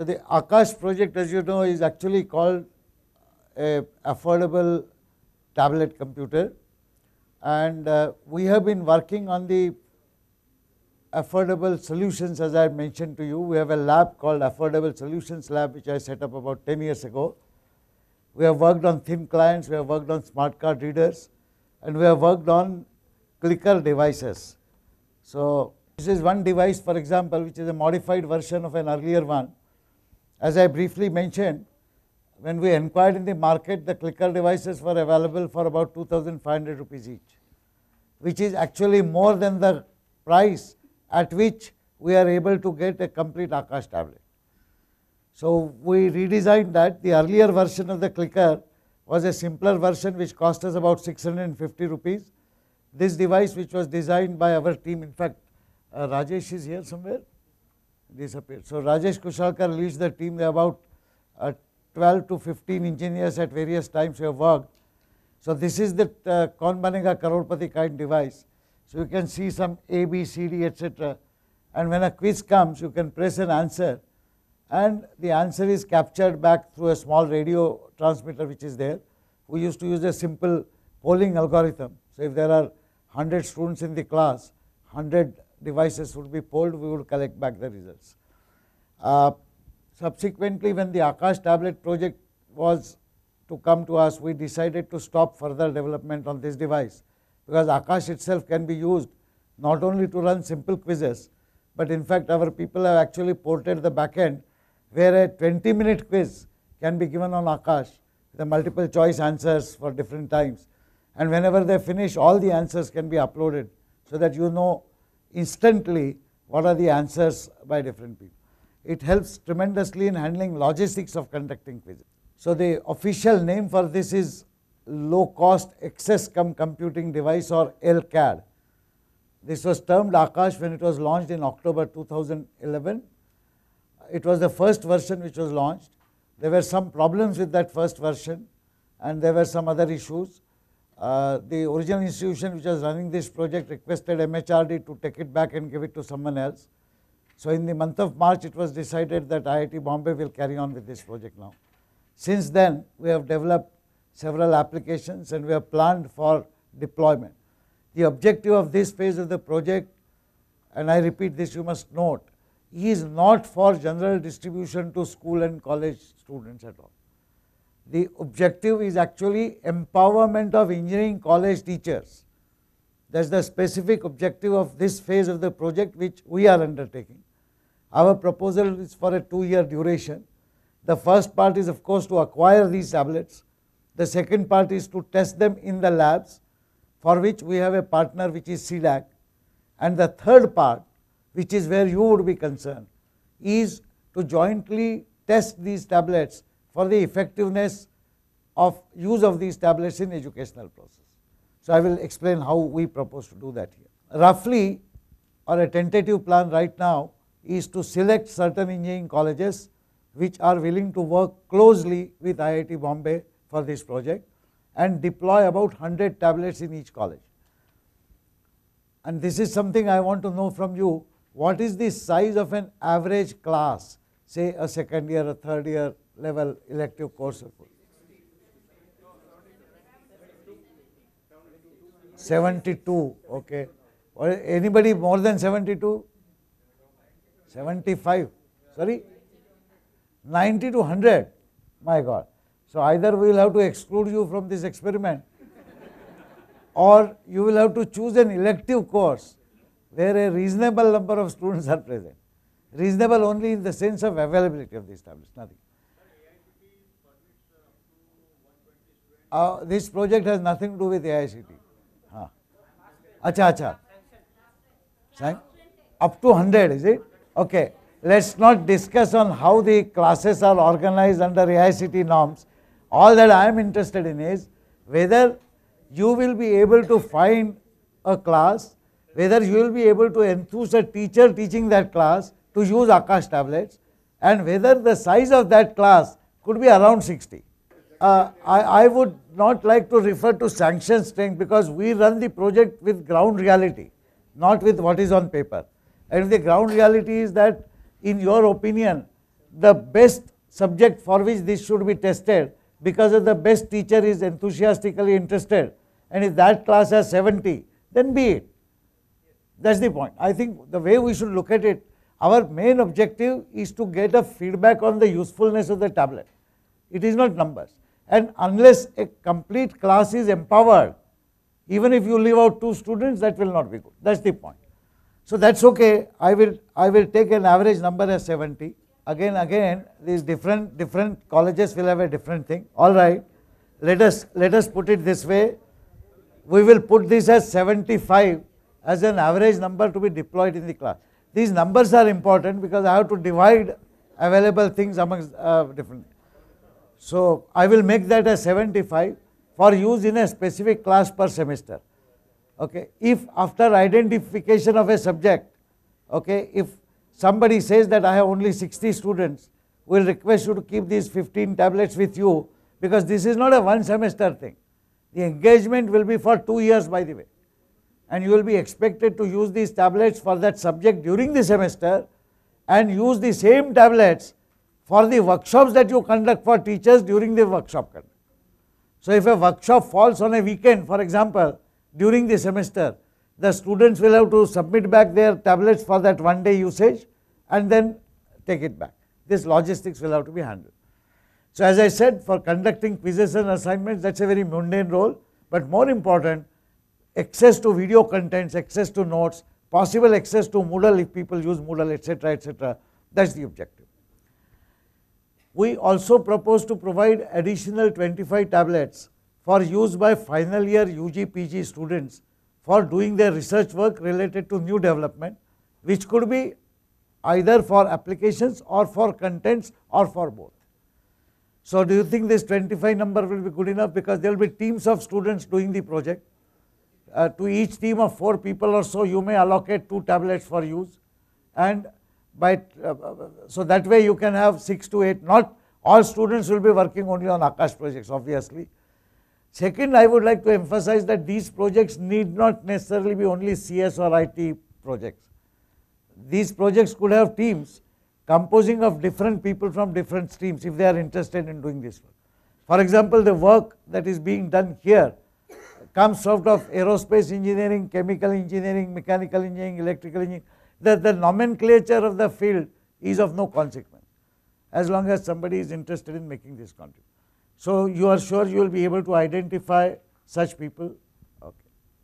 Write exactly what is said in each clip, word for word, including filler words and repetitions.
the Aakash project, as you know, is actually called a affordable tablet computer, and uh, we have been working on the affordable solutions. As I mentioned to you, we have a lab called Affordable Solutions Lab, which I set up about ten years ago. We have worked on thin clients, we have worked on smart card readers, and we have worked on clicker devices. So this is one device, for example, which is a modified version of an earlier one. As I briefly mentioned, when we inquired in the market, the clicker devices were available for about two thousand five hundred rupees each, which is actually more than the price at which we are able to get a complete Aakash tablet. So we redesigned that. The earlier version of the clicker was a simpler version which cost us about six hundred fifty rupees. This device, which was designed by our team, in fact, uh, Rajesh is here somewhere, disappeared. So Rajesh Kushalkar leads the team. There are about uh, twelve to fifteen engineers at various times who have worked. So this is the uh, Kaun Banega Crorepati kind device. So you can see some A, B, C, D, et cetera. And when a quiz comes, you can press an answer, and the answer is captured back through a small radio transmitter which is there. We used to use a simple polling algorithm. So if there are one hundred students in the class, one hundred devices would be polled, we would collect back the results. Uh, subsequently, when the Aakash tablet project was to come to us, we decided to stop further development on this device, because Aakash itself can be used not only to run simple quizzes, but in fact our people have actually ported the backend where a twenty minute quiz can be given on Aakash, the multiple choice answers for different times, and whenever they finish, all the answers can be uploaded, so that you know instantly what are the answers by different people. It helps tremendously in handling logistics of conducting quizzes. So the official name for this is Low Cost Access Cum Computing Device, or L C A D. This was termed Aakash when it was launched in October two thousand eleven. It was the first version which was launched. There were some problems with that first version, and there were some other issues. Uh, the original institution which was running this project requested M H R D to take it back and give it to someone else. So in the month of March, it was decided that I I T Bombay will carry on with this project now. Since then, we have developed several applications and we have planned for deployment. The objective of this phase of the project, and I repeat this, you must note, is not for general distribution to school and college students at all. The objective is actually empowerment of engineering college teachers. That is the specific objective of this phase of the project which we are undertaking. Our proposal is for a two year duration. The first part is, of course, to acquire these tablets. The second part is to test them in the labs, for which we have a partner which is C D A C. And the third part, which is where you would be concerned, is to jointly test these tablets for the effectiveness of use of these tablets in educational process. So I will explain how we propose to do that here. Roughly, or a tentative plan right now, is to select certain engineering colleges which are willing to work closely with I I T Bombay for this project and deploy about one hundred tablets in each college. And this is something I want to know from you. What is the size of an average class, say a second year, a third year level elective course? seventy-two, okay. Or anybody more than seventy-two? seventy-five, sorry? ninety to one hundred, my God. So either we will have to exclude you from this experiment, or you will have to choose an elective course where a reasonable number of students are present. Reasonable only in the sense of availability of these tablets, nothing. Uh, this project has nothing to do with A I C T. Huh. Acha, acha. Sang? Up to one hundred, is it? Okay. Let's not discuss on how the classes are organized under A I C T norms. All that I am interested in is whether you will be able to find a class, whether you will be able to enthuse a teacher teaching that class to use Aakash tablets, and whether the size of that class could be around sixty. Uh, I, I would not like to refer to sanction strength, because we run the project with ground reality, not with what is on paper. And the ground reality is that, in your opinion, the best subject for which this should be tested, because of the best teacher is enthusiastically interested, and if that class has seventy, then be it. That's the point. I think the way we should look at it, our main objective is to get a feedback on the usefulness of the tablet. It is not numbers. And unless a complete class is empowered, even if you leave out two students, that will not be good. That's the point. So that's okay. I will I will take an average number as seventy. Again, again, these different different colleges will have a different thing. All right. Let us let us put it this way. We will put this as seventy-five as an average number to be deployed in the class. These numbers are important because I have to divide available things amongst uh, different. So I will make that as seventy-five for use in a specific class per semester. Okay. If after identification of a subject, okay, if somebody says that I have only sixty students, we will request you to keep these fifteen tablets with you, because this is not a one semester thing. The engagement will be for two years, by the way, and you will be expected to use these tablets for that subject during the semester and use the same tablets for the workshops that you conduct for teachers during the workshop conduct. So if a workshop falls on a weekend, for example, during the semester, the students will have to submit back their tablets for that one day usage and then take it back. This logistics will have to be handled. So as I said, for conducting quizzes and assignments, that's a very mundane role, but more important, access to video contents, access to notes, possible access to Moodle if people use Moodle, et cetera, et cetera. That's the objective. We also propose to provide additional twenty-five tablets for use by final year U G P G students for doing their research work related to new development, which could be either for applications or for contents or for both. So do you think this twenty-five number will be good enough? Because there will be teams of students doing the project. Uh, to each team of four people or so, you may allocate two tablets for use, and by uh, so that way you can have six to eight. Not all students will be working only on Aakash projects, obviously. Second, I would like to emphasize that these projects need not necessarily be only C S or I T projects. These projects could have teams composing of different people from different streams if they are interested in doing this work. For example, the work that is being done here comes out of aerospace engineering, chemical engineering, mechanical engineering, electrical engineering. The, the nomenclature of the field is of no consequence as long as somebody is interested in making this contribution. So you are sure you will be able to identify such people. Okay.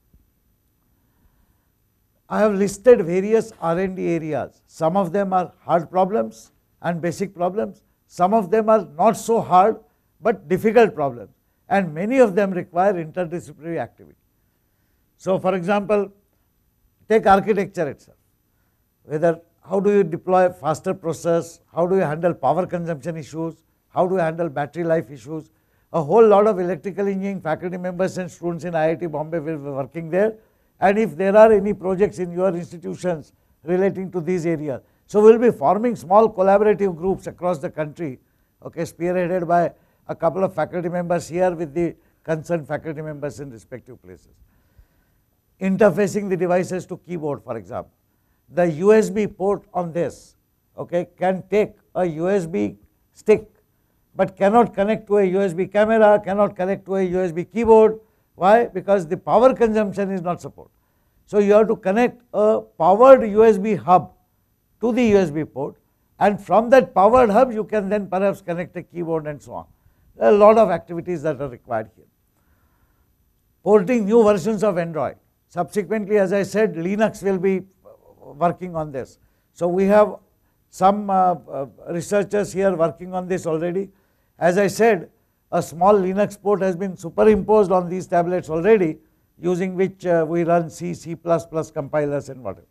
I have listed various R and D areas. Some of them are hard problems and basic problems. Some of them are not so hard but difficult problems, and many of them require interdisciplinary activity. So for example, take architecture itself. Whether how do you deploy faster process, how do you handle power consumption issues, how do you handle battery life issues. A whole lot of electrical engineering faculty members and students in I I T Bombay will be working there, and if there are any projects in your institutions relating to these areas, so we will be forming small collaborative groups across the country, okay, spearheaded by a couple of faculty members here with the concerned faculty members in respective places. Interfacing the devices to keyboard, for example. The U S B port on this, okay, can take a U S B stick but cannot connect to a U S B camera, cannot connect to a U S B keyboard. Why? Because the power consumption is not supported. So you have to connect a powered U S B hub to the U S B port, and from that powered hub you can then perhaps connect a keyboard and so on. There are a lot of activities that are required here. Porting new versions of Android. Subsequently, as I said, Linux will be working on this. So we have some uh, uh, researchers here working on this already. As I said, a small Linux port has been superimposed on these tablets already, using which uh, we run C, C plus plus compilers and whatever.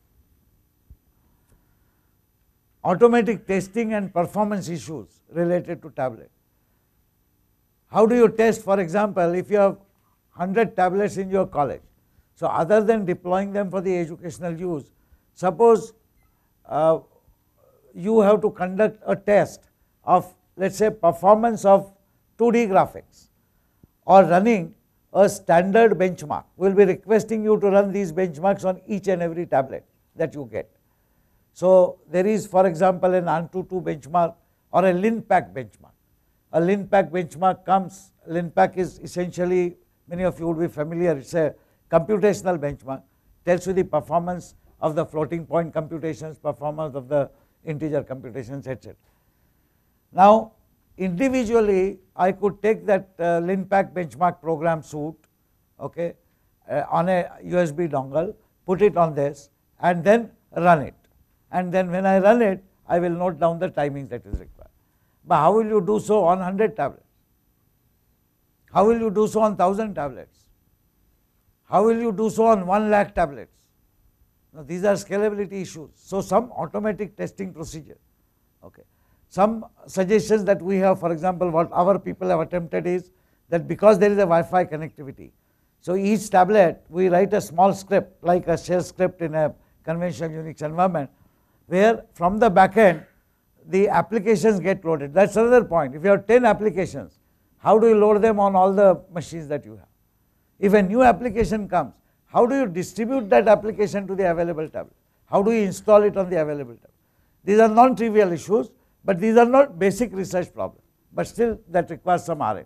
Automatic testing and performance issues related to tablet. How do you test, for example, if you have one hundred tablets in your college? So other than deploying them for the educational use, suppose uh, you have to conduct a test of, let's say, performance of two D graphics or running a standard benchmark. We will be requesting you to run these benchmarks on each and every tablet that you get. So there is, for example, an ANTUTU benchmark or a LINPACK benchmark. A LINPACK benchmark comes, LINPACK is essentially, many of you would be familiar, it's a computational benchmark, tells you the performance of the floating point computations, performance of the integer computations, et cetera. Now individually I could take that uh, LINPACK benchmark program suite, okay, uh, on a U S B dongle, put it on this and then run it. And then when I run it, I will note down the timings that is required. But how will you do so on one hundred tablets? How will you do so on one thousand tablets? How will you do so on one lakh tablets? Now these are scalability issues. So some automatic testing procedure. Okay. Some suggestions that we have, for example, what our people have attempted is that because there is a Wi-Fi connectivity, so each tablet we write a small script like a shell script in a conventional Unix environment, where from the back end the applications get loaded. That is another point. If you have ten applications, how do you load them on all the machines that you have? If a new application comes, how do you distribute that application to the available tablet? How do you install it on the available tablet? These are non-trivial issues, but these are not basic research problems, but still that requires some R and D.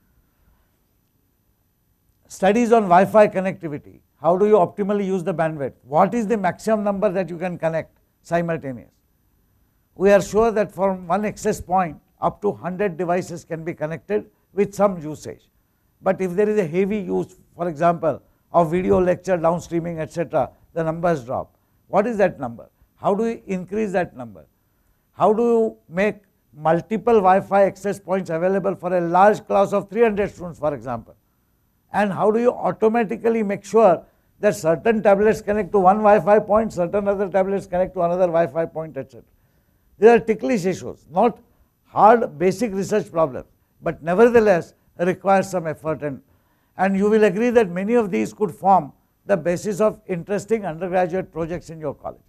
Studies on Wi-Fi connectivity. How do you optimally use the bandwidth? What is the maximum number that you can connect simultaneously? We are sure that from one access point up to one hundred devices can be connected with some usage. But if there is a heavy use, for example, of video lecture, downstreaming, et cetera, the numbers drop. What is that number? How do you increase that number? How do you make multiple Wi-Fi access points available for a large class of three hundred students, for example? And how do you automatically make sure that certain tablets connect to one Wi-Fi point, certain other tablets connect to another Wi-Fi point, et cetera. These are ticklish issues, not hard basic research problems, but nevertheless require some effort, and, and you will agree that many of these could form the basis of interesting undergraduate projects in your colleges.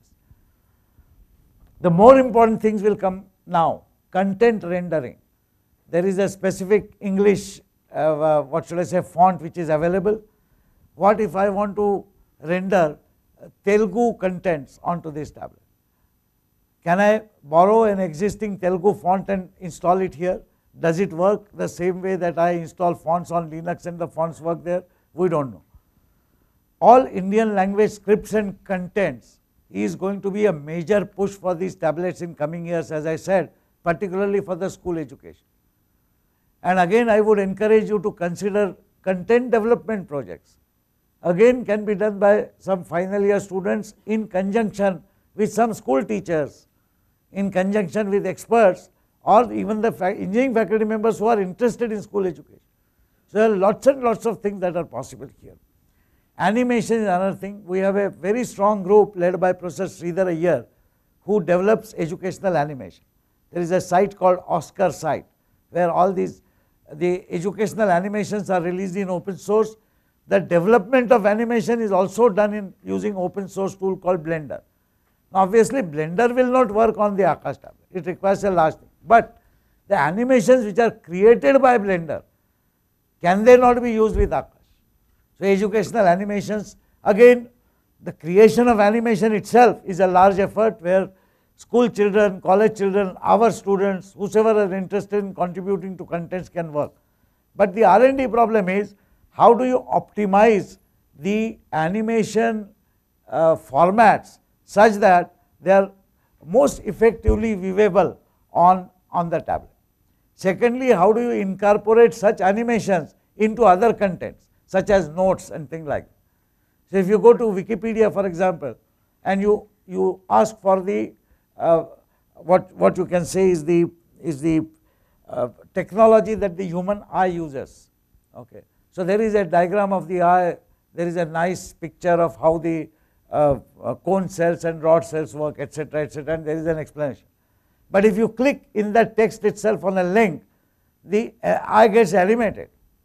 The more important things will come now. Content rendering. There is a specific English, uh, uh, what should I say, font which is available. What if I want to render uh, Telugu contents onto this tablet? Can I borrow an existing Telugu font and install it here? Does it work the same way that I install fonts on Linux and the fonts work there? We don't know. All Indian language scripts and contents is going to be a major push for these tablets in coming years, as I said, particularly for the school education. And again, I would encourage you to consider content development projects. Again, can be done by some final year students in conjunction with some school teachers, in conjunction with experts, or even the engineering faculty members who are interested in school education. So there are lots and lots of things that are possible here. Animation is another thing. We have a very strong group led by Professor Sridhar Iyer who develops educational animation. There is a site called Oscar site where all these the educational animations are released in open source. The development of animation is also done in using open source tool called Blender. Now obviously Blender will not work on the Aakash tablet. It requires a large thing. But the animations which are created by Blender, can they not be used with Aakash? So educational animations, again the creation of animation itself is a large effort where school children, college children, our students, whosoever are interested in contributing to contents can work. But the R and D problem is, how do you optimize the animation uh, formats such that they are most effectively viewable on, on the tablet. Secondly, how do you incorporate such animations into other contents such as notes and things like that. So if you go to Wikipedia, for example, and you, you ask for the uh, what, what you can say is the, is the uh, technology that the human eye uses. Okay. So there is a diagram of the eye, there is a nice picture of how the uh, uh, cone cells and rod cells work, et cetera, et cetera, and there is an explanation. But if you click in that text itself on a link, the uh, eye gets animated,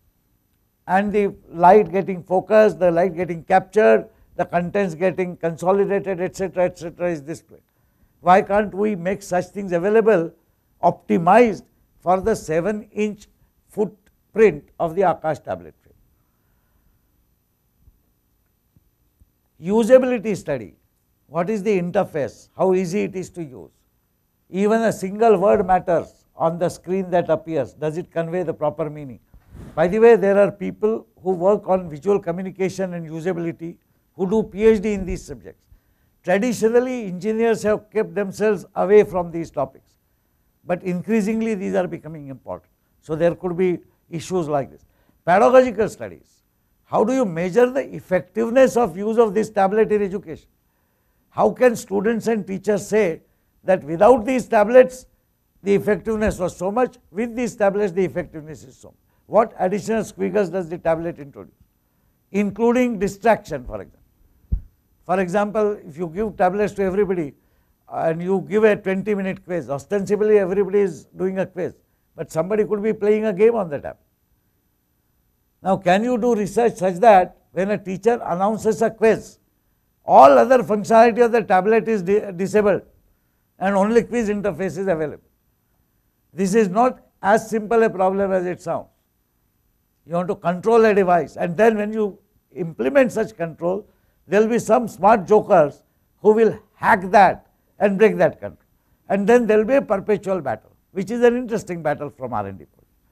and the light getting focused, the light getting captured, the contents getting consolidated, et cetera, et cetera is displayed. Why can't we make such things available, optimized for the seven inch footprint of the Aakash tablet frame? Usability study. What is the interface? How easy it is to use? Even a single word matters on the screen that appears. Does it convey the proper meaning? By the way, there are people who work on visual communication and usability who do PhD in these subjects. Traditionally, engineers have kept themselves away from these topics, but increasingly these are becoming important. So there could be issues like this. Pedagogical studies. How do you measure the effectiveness of use of this tablet in education? How can students and teachers say that without these tablets, the effectiveness was so much, with these tablets, the effectiveness is so much? What additional squiggles does the tablet introduce? Including distraction, for example. For example, if you give tablets to everybody and you give a twenty minute quiz, ostensibly everybody is doing a quiz, but somebody could be playing a game on the tablet. Now, can you do research such that when a teacher announces a quiz, all other functionality of the tablet is disabled and only quiz interface is available? This is not as simple a problem as it sounds. You want to control a device, and then when you implement such control, there will be some smart jokers who will hack that and break that control. And then there will be a perpetual battle, which is an interesting battle from R and D.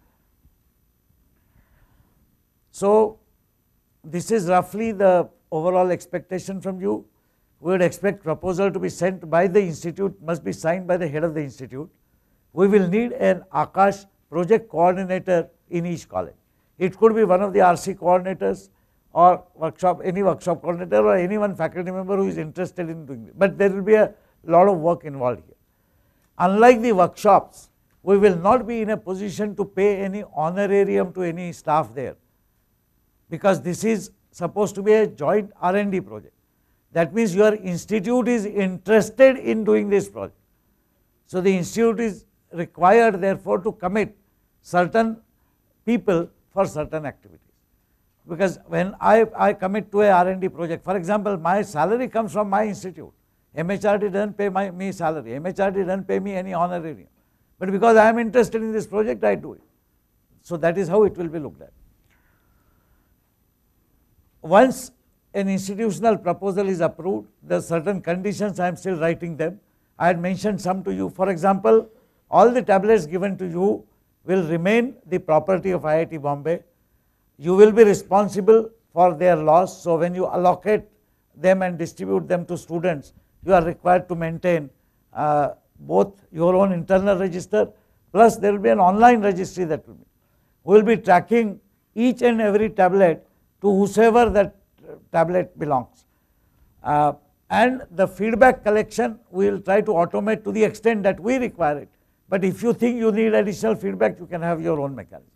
So this is roughly the overall expectation from you. We would expect proposal to be sent by the institute, must be signed by the head of the institute. We will need an Aakash project coordinator in each college. It could be one of the R C coordinators or workshop, any workshop coordinator or any one faculty member who is interested in doing it. But there will be a lot of work involved here. Unlike the workshops, we will not be in a position to pay any honorarium to any staff there, because this is supposed to be a joint R and D project. That means your institute is interested in doing this project. So the institute is required therefore to commit certain people for certain activities. Because when I, I commit to a R and D project, for example, my salary comes from my institute. M H R D doesn't pay my, me salary, M H R D doesn't pay me any honorarium. But because I am interested in this project, I do it. So that is how it will be looked at. Once an institutional proposal is approved, there are certain conditions, I am still writing them. I had mentioned some to you. For example, all the tablets given to you will remain the property of I I T Bombay. You will be responsible for their loss. So when you allocate them and distribute them to students, you are required to maintain uh, both your own internal register, plus there will be an online registry that will be. We will be tracking each and every tablet to whosoever that tablet belongs. Uh, and the feedback collection we will try to automate to the extent that we require it. But if you think you need additional feedback, you can have your own mechanism.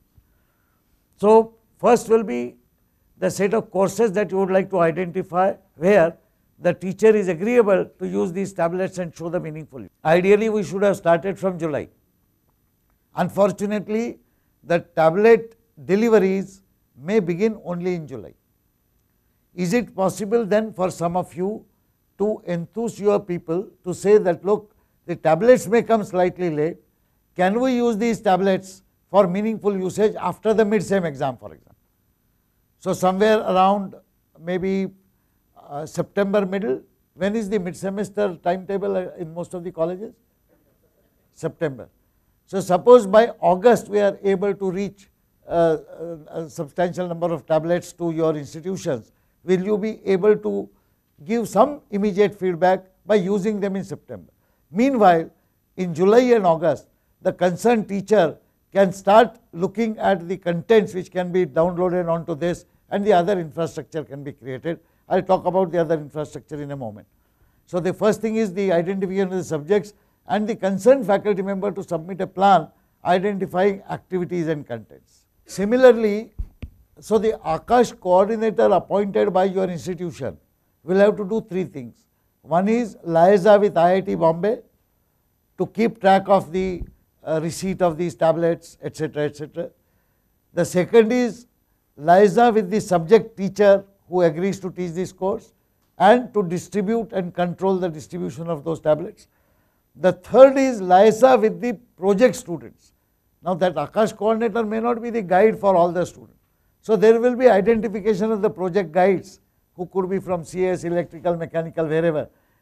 So first will be the set of courses that you would like to identify where the teacher is agreeable to use these tablets and show the meaningful use. Ideally, we should have started from July. Unfortunately, the tablet deliveries may begin only in July. Is it possible then for some of you to enthuse your people to say that, look, the tablets may come slightly late, can we use these tablets for meaningful usage after the mid-sem exam, for example? So somewhere around maybe uh, September middle. When is the mid-semester timetable in most of the colleges? September. So suppose by August we are able to reach uh, a, a substantial number of tablets to your institutions, will you be able to give some immediate feedback by using them in September? Meanwhile, in July and August, the concerned teacher can start looking at the contents which can be downloaded onto this, and the other infrastructure can be created. I will talk about the other infrastructure in a moment. So the first thing is the identification of the subjects and the concerned faculty member to submit a plan identifying activities and contents. Similarly, so the Aakash coordinator appointed by your institution will have to do three things. One is liaison with I I T Bombay to keep track of the uh, receipt of these tablets, et cetera, et cetera. The second is liaison with the subject teacher who agrees to teach this course and to distribute and control the distribution of those tablets. The third is liaison with the project students. Now that Aakash coordinator may not be the guide for all the students. So there will be identification of the project guides who could be from C S, electrical, mechanical, wherever,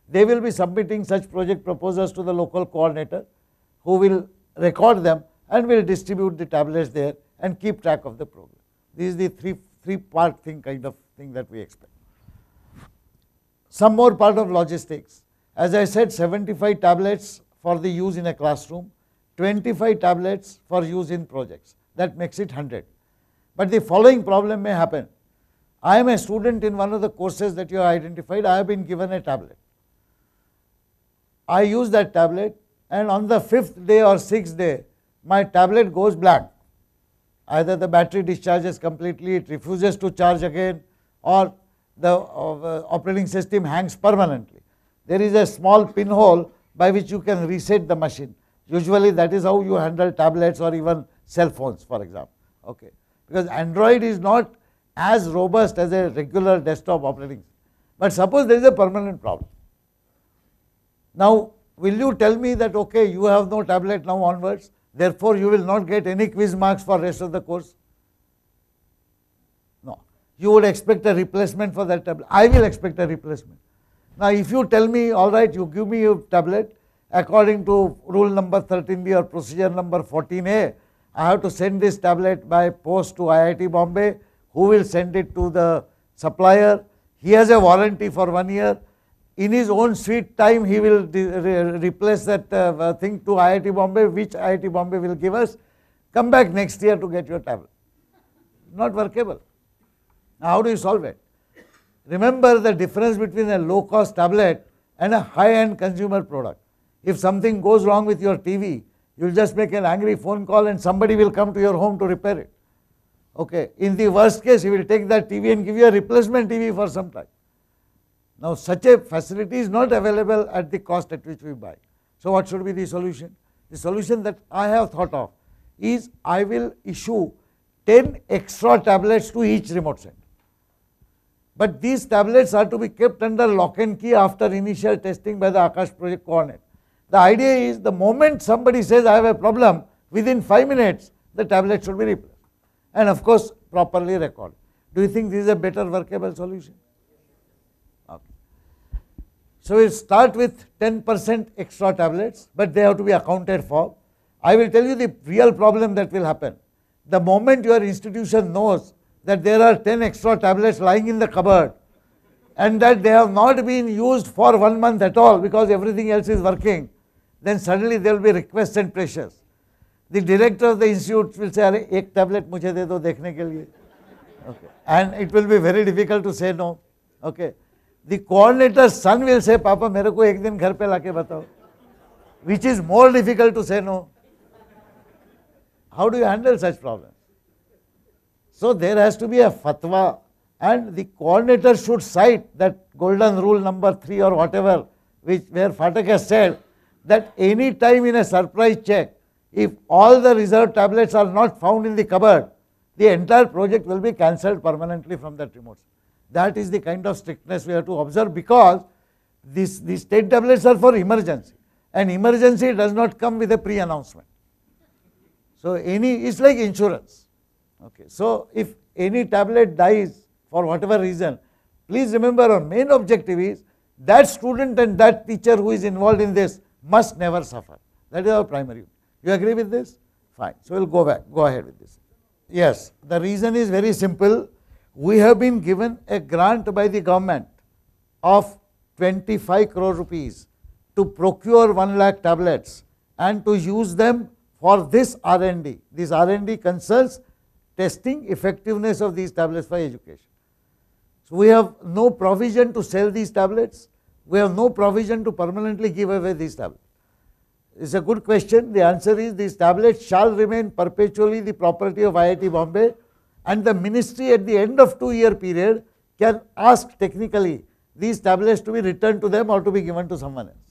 They will be submitting such project proposals to the local coordinator, who will record them and will distribute the tablets there and keep track of the progress. This is the three, three part thing kind of thing that we expect. Some more part of logistics. As I said, seventy-five tablets for the use in a classroom, twenty-five tablets for use in projects. That makes it one hundred. But the following problem may happen. I am a student in one of the courses that you have identified. I have been given a tablet. I use that tablet, and on the fifth day or sixth day, my tablet goes blank. Either the battery discharges completely, it refuses to charge again, or the uh, operating system hangs permanently. There is a small pinhole by which you can reset the machine. Usually that is how you handle tablets or even cell phones, for example. Okay. Because Android is not as robust as a regular desktop operating system. But suppose there is a permanent problem. Now, will you tell me that, okay, you have no tablet now onwards, therefore you will not get any quiz marks for rest of the course? No. You would expect a replacement for that tablet. I will expect a replacement. Now, if you tell me, all right, you give me a tablet, according to rule number thirteen B or procedure number fourteen A, I have to send this tablet by post to I I T Bombay, who will send it to the supplier. He has a warranty for one year. In his own sweet time, he will re replace that uh, thing to I I T Bombay, which I I T Bombay will give us. Come back next year to get your tablet. Not workable. Now, how do you solve it? Remember the difference between a low cost tablet and a high end consumer product. If something goes wrong with your T V, you will just make an angry phone call and somebody will come to your home to repair it. Okay. In the worst case, he will take that T V and give you a replacement T V for some time. Now, such a facility is not available at the cost at which we buy. So, what should be the solution? The solution that I have thought of is I will issue ten extra tablets to each remote center. But these tablets are to be kept under lock and key after initial testing by the Aakash project coordinator. The idea is the moment somebody says I have a problem, within five minutes the tablet should be replaced and of course properly recorded. Do you think this is a better workable solution? Okay. So, we will start with ten percent extra tablets, but they have to be accounted for. I will tell you the real problem that will happen. The moment your institution knows that there are ten extra tablets lying in the cupboard and that they have not been used for one month at all because everything else is working, then suddenly there will be requests and pressures. The director of the institute will say, "Arey, ek tablet mujhe de do dekhne ke liye." Okay. And it will be very difficult to say no. Okay. The coordinator's son will say, "Papa, mere ko ek din ghar pe la ke batao," which is more difficult to say no. How do you handle such problems? So, there has to be a fatwa, and the coordinator should cite that golden rule number three or whatever, which where Phatak has said that any time in a surprise check, if all the reserved tablets are not found in the cupboard, the entire project will be cancelled permanently from that remote. That is the kind of strictness we have to observe, because this, these ten tablets are for emergency, and emergency does not come with a pre-announcement. So, any it's like insurance. Okay. So, if any tablet dies for whatever reason, please remember our main objective is that student and that teacher who is involved in this must never suffer. That is our primary. You agree with this? Fine. So, we will go back, go ahead with this. Yes, the reason is very simple. We have been given a grant by the government of twenty-five crore rupees to procure one lakh tablets and to use them for this R and D. This R and D concerns testing effectiveness of these tablets for education. So, we have no provision to sell these tablets. We have no provision to permanently give away these tablets. It is a good question. The answer is these tablets shall remain perpetually the property of I I T Bombay, and the ministry at the end of two year period can ask technically these tablets to be returned to them or to be given to someone else.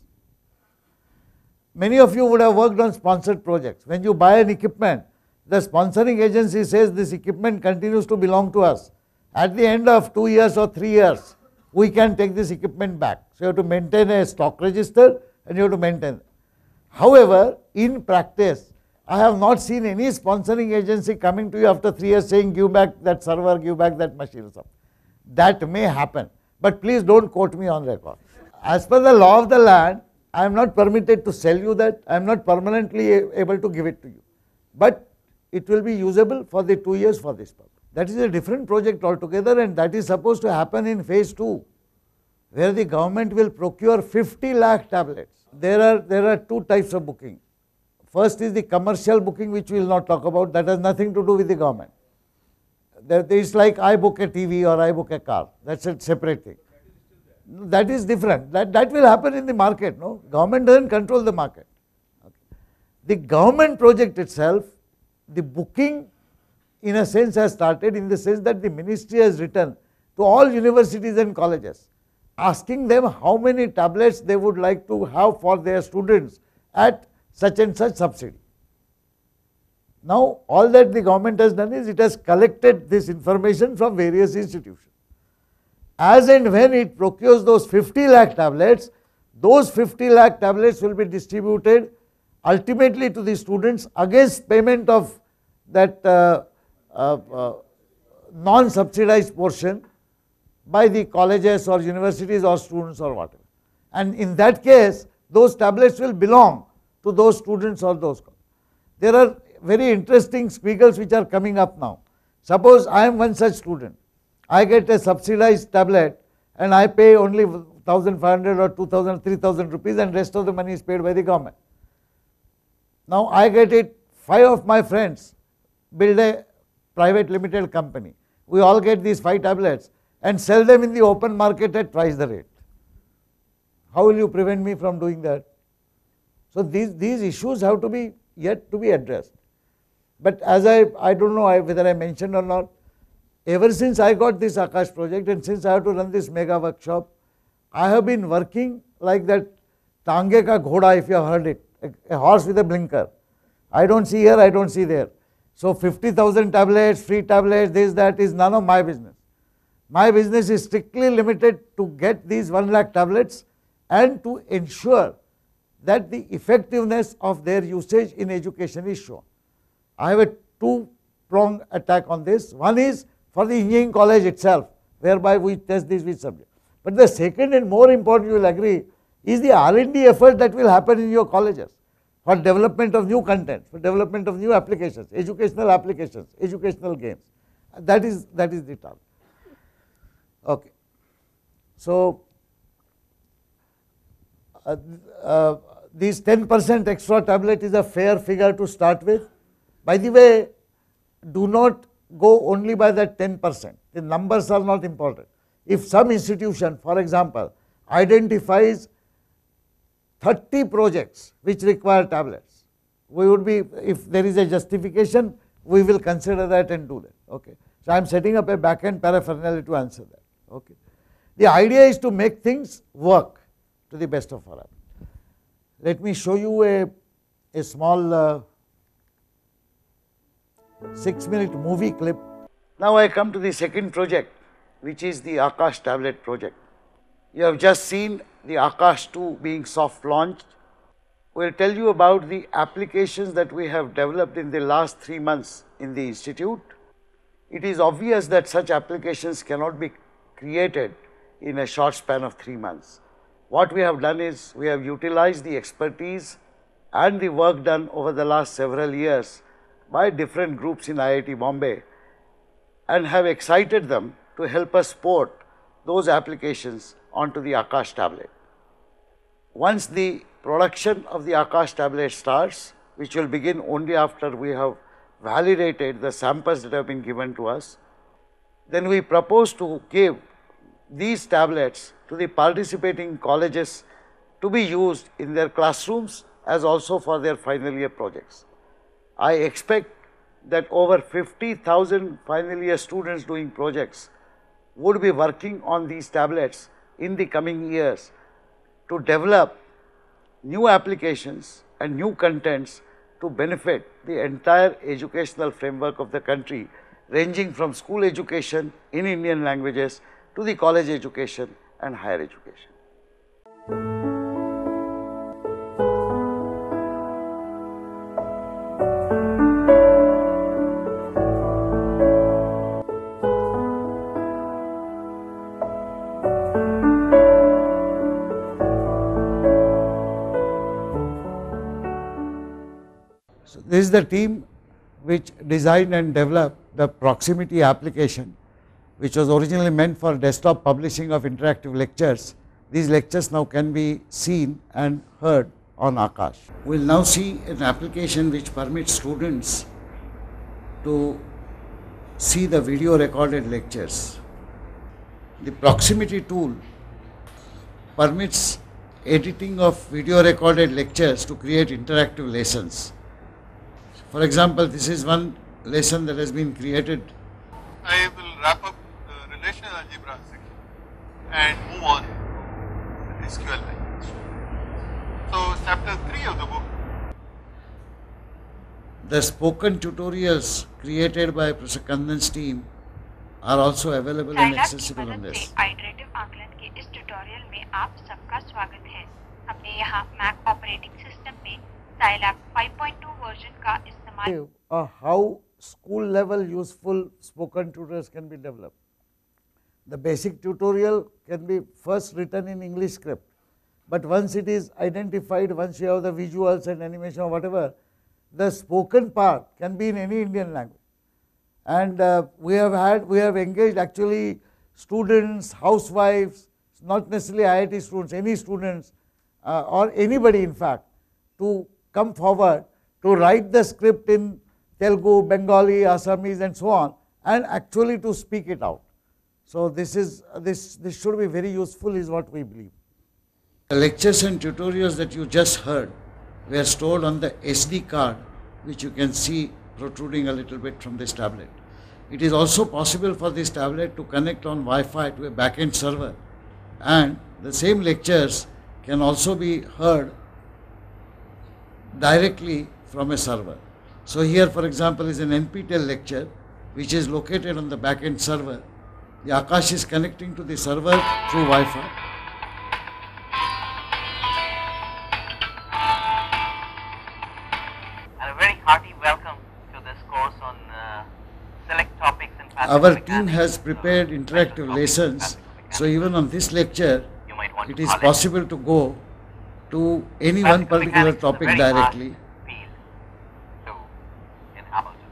Many of you would have worked on sponsored projects. When you buy an equipment, the sponsoring agency says this equipment continues to belong to us. At the end of two years or three years, we can take this equipment back. So, you have to maintain a stock register and you have to maintain it. However, in practice, I have not seen any sponsoring agency coming to you after three years saying give back that server, give back that machine or something. That may happen, but please do not quote me on record. as per the law of the land, I am not permitted to sell you that, I am not permanently able to give it to you, but it will be usable for the two years for this purpose. That is a different project altogether, and that is supposed to happen in phase two, where the government will procure fifty lakh tablets. There are, there are two types of booking. First is the commercial booking, which we will not talk about, that has nothing to do with the government. That is like I book a T V or I book a car, that is a separate thing. That is different, that, that will happen in the market, no? Government does not control the market. Okay. The government project itself, the booking in a sense has started, in the sense that the ministry has written to all universities and colleges, asking them how many tablets they would like to have for their students at such and such subsidy. Now, all that the government has done is it has collected this information from various institutions. As and when it procures those fifty lakh tablets, those fifty lakh tablets will be distributed ultimately to the students against payment of that uh, uh, uh, non-subsidized portion by the colleges or universities or students or whatever. And in that case, those tablets will belong to those students or those colleges. There are very interesting squiggles which are coming up now. Suppose I am one such student, I get a subsidized tablet and I pay only one thousand five hundred or two thousand, three thousand rupees, and rest of the money is paid by the government. Now I get it, five of my friends build a private limited company. We all get these five tablets and sell them in the open market at twice the rate. How will you prevent me from doing that? So these, these issues have to be yet to be addressed. But as I, I don't know whether I mentioned or not, ever since I got this Aakash project and since I have to run this mega workshop, I have been working like that Tange ka ghoda, if you have heard it, a, a horse with a blinker. I don't see here, I don't see there. So fifty thousand tablets, free tablets, this, that is none of my business. My business is strictly limited to get these one lakh tablets and to ensure that the effectiveness of their usage in education is shown. I have a two-pronged attack on this. One is for the engineering college itself, whereby we test these with subjects. But the second and more important, you will agree, is the R and D effort that will happen in your colleges for development of new content, for development of new applications, educational applications, educational games. That is, that is the target. Okay. So, uh, uh, these ten percent extra tablet is a fair figure to start with. By the way, do not go only by that ten percent. The numbers are not important. If some institution, for example, identifies thirty projects which require tablets, we would be, if there is a justification, we will consider that and do that. Okay. So I am setting up a back-end paraphernalia to answer that. Okay. The idea is to make things work to the best of our ability. Let me show you a, a small uh, six minute movie clip. Now I come to the second project, which is the Aakash tablet project. You have just seen the Aakash two being soft launched. We will tell you about the applications that we have developed in the last three months in the institute. It is obvious that such applications cannot be created in a short span of three months. What we have done is we have utilized the expertise and the work done over the last several years by different groups in I I T Bombay and have excited them to help us port those applications onto the Aakash tablet. Once the production of the Aakash tablet starts, which will begin only after we have validated the samples that have been given to us, then we propose to give these tablets to the participating colleges to be used in their classrooms as also for their final year projects. I expect that over fifty thousand final year students doing projects would be working on these tablets in the coming years to develop new applications and new contents to benefit the entire educational framework of the country, ranging from school education in Indian languages to the college education and higher education. this is the team which designed and developed the proximity application, which was originally meant for desktop publishing of interactive lectures. These lectures now can be seen and heard on Aakash. We will now see an application which permits students to see the video recorded lectures. The proximity tool permits editing of video recorded lectures to create interactive lessons. For example, this is one lesson that has been created. I will wrap up the relational algebra section and move on to S Q L language. So, chapter three of the book. The spoken tutorials created by Professor Kandan's team are also available and accessible on this. Iterative आकलन के इस tutorial में आप सबका स्वागत है। हमने यहाँ मैक ऑपरेटिंग सिस्टम में Scilab five point two version का इस्तेमाल uh, how school level useful spoken tutors can be developed. The basic tutorial can be first written in English script, but once it is identified, once you have the visuals and animation or whatever, the spoken part can be in any Indian language. And uh, we have had, we have engaged actually students, housewives, not necessarily I I T students, any students uh, or anybody in fact, to come forward to write the script in Telugu, Bengali, Assamese and so on, and actually to speak it out. So this is, this, this should be very useful is what we believe. The lectures and tutorials that you just heard were stored on the S D card, which you can see protruding a little bit from this tablet. It is also possible for this tablet to connect on Wi-Fi to a backend server, and the same lectures can also be heard directly from a server. So here, for example, is an N P T E L lecture which is located on the backend server. The Aakash is connecting to the server through Wi-Fi. A very hearty welcome to this course on uh, select topics in physical Our mechanics. team has prepared interactive lessons, so even on this lecture, You might want it to is call possible to go to any one Physical particular mechanics is a topic very directly. hard field to in Hamilton.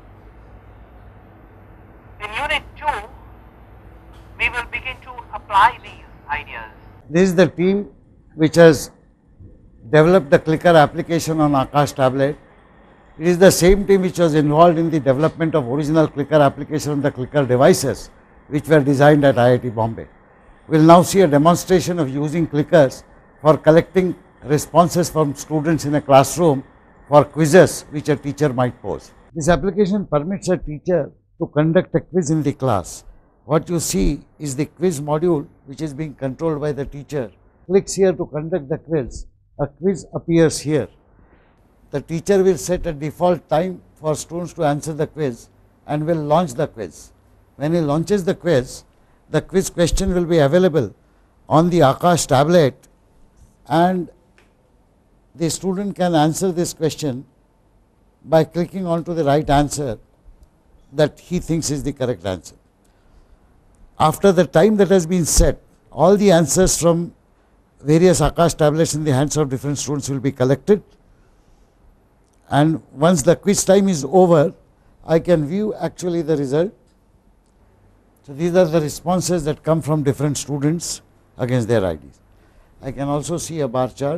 In Unit two, we will begin to apply these ideas. This is the team which has developed the clicker application on Aakash tablet. It is the same team which was involved in the development of original clicker application on the clicker devices which were designed at I I T Bombay. We will now see a demonstration of using clickers for collecting responses from students in a classroom for quizzes which a teacher might pose. This application permits a teacher to conduct a quiz in the class. What you see is the quiz module which is being controlled by the teacher. Clicks here to conduct the quiz. A quiz appears here. The teacher will set a default time for students to answer the quiz and will launch the quiz. When he launches the quiz, the quiz question will be available on the Aakash tablet, and the student can answer this question by clicking onto the right answer that he thinks is the correct answer. After the time that has been set, all the answers from various Aakash tablets in the hands of different students will be collected, and once the quiz time is over, I can view actually the result. So these are the responses that come from different students against their I Ds. I can also see a bar chart.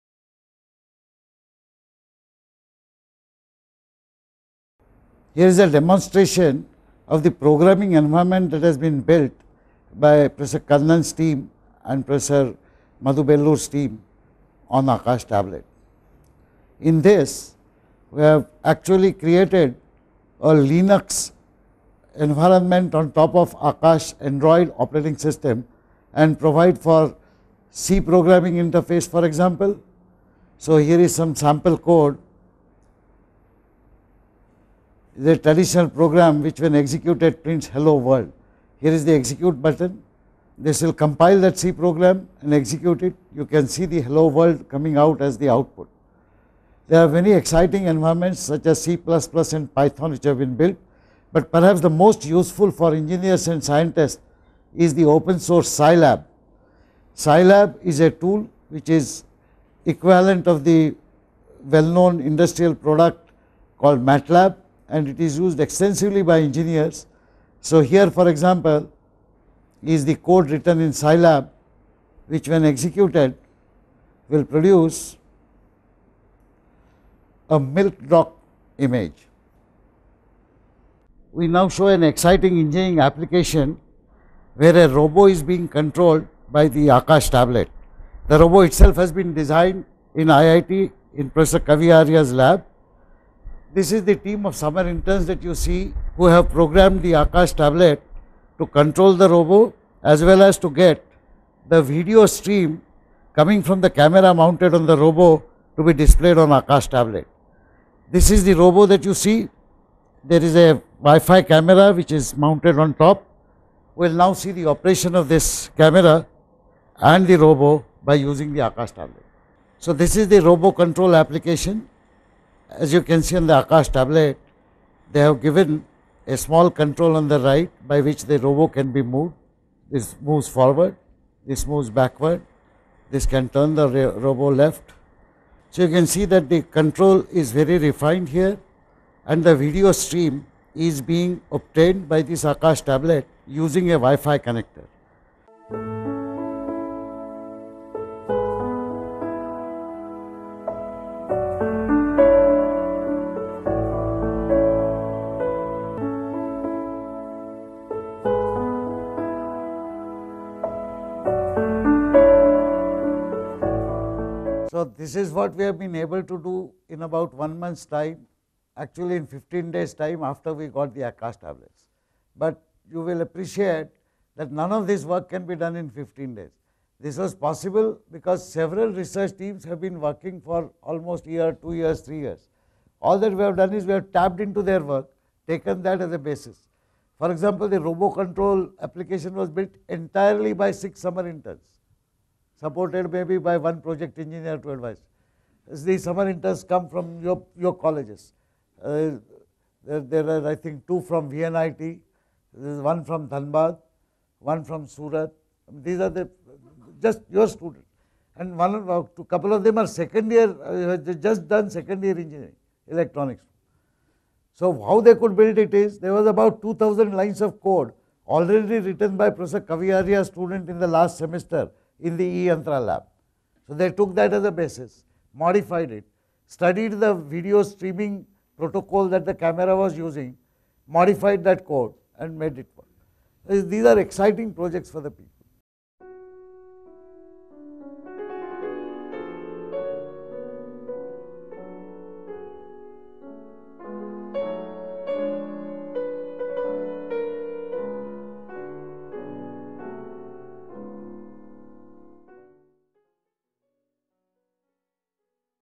Here is a demonstration of the programming environment that has been built by Professor Kandan's team and Professor Madhu Bellur's team on Aakash tablet. In this, we have actually created a Linux environment on top of Aakash Android operating system and provide for C programming interface, for example. So here is some sample code. The traditional program which when executed prints hello world. Here is the execute button. This will compile that C program and execute it. You can see the hello world coming out as the output. There are many exciting environments such as C plus plus and Python which have been built, but perhaps the most useful for engineers and scientists is the open source Scilab. Scilab is a tool which is equivalent of the well known industrial product called MATLAB, and it is used extensively by engineers. So, here for example is the code written in Scilab, which when executed will produce a milk dock image. We now show an exciting engineering application where a robo is being controlled by the Aakash tablet. The robo itself has been designed in I I T in Professor Kavi Arya's lab. This is the team of summer interns that you see who have programmed the Aakash tablet to control the robo as well as to get the video stream coming from the camera mounted on the robo to be displayed on Aakash tablet. This is the robo that you see. There is a Wi-Fi camera which is mounted on top. We will now see the operation of this camera and the robo by using the Aakash tablet. So, this is the robo control application. As you can see on the Aakash tablet, they have given a small control on the right by which the robo can be moved. This moves forward, this moves backward, this can turn the robo left. So, you can see that the control is very refined here, and the video stream is being obtained by this Aakash tablet using a Wi-Fi connector. So, this is what we have been able to do in about one month's time, actually in fifteen days time after we got the Aakash tablets. But you will appreciate that none of this work can be done in fifteen days. This was possible because several research teams have been working for almost a year, two years, three years. All that we have done is we have tapped into their work, taken that as a basis. For example, the robo control application was built entirely by six summer interns, supported maybe by one project engineer to advise. These summer interns come from your, your colleges. Uh, there, there are I think two from V N I T, there is one from Dhanbad, one from Surat. These are the just your students, and one a couple of them are second year, uh, just done second year engineering, electronics. So, how they could build it is, there was about two thousand lines of code already written by Professor Kavi Arya's student in the last semester in the E-Yantra lab. So, they took that as a basis, modified it, studied the video streaming protocol that the camera was using, modified that code and made it work. These are exciting projects for the people.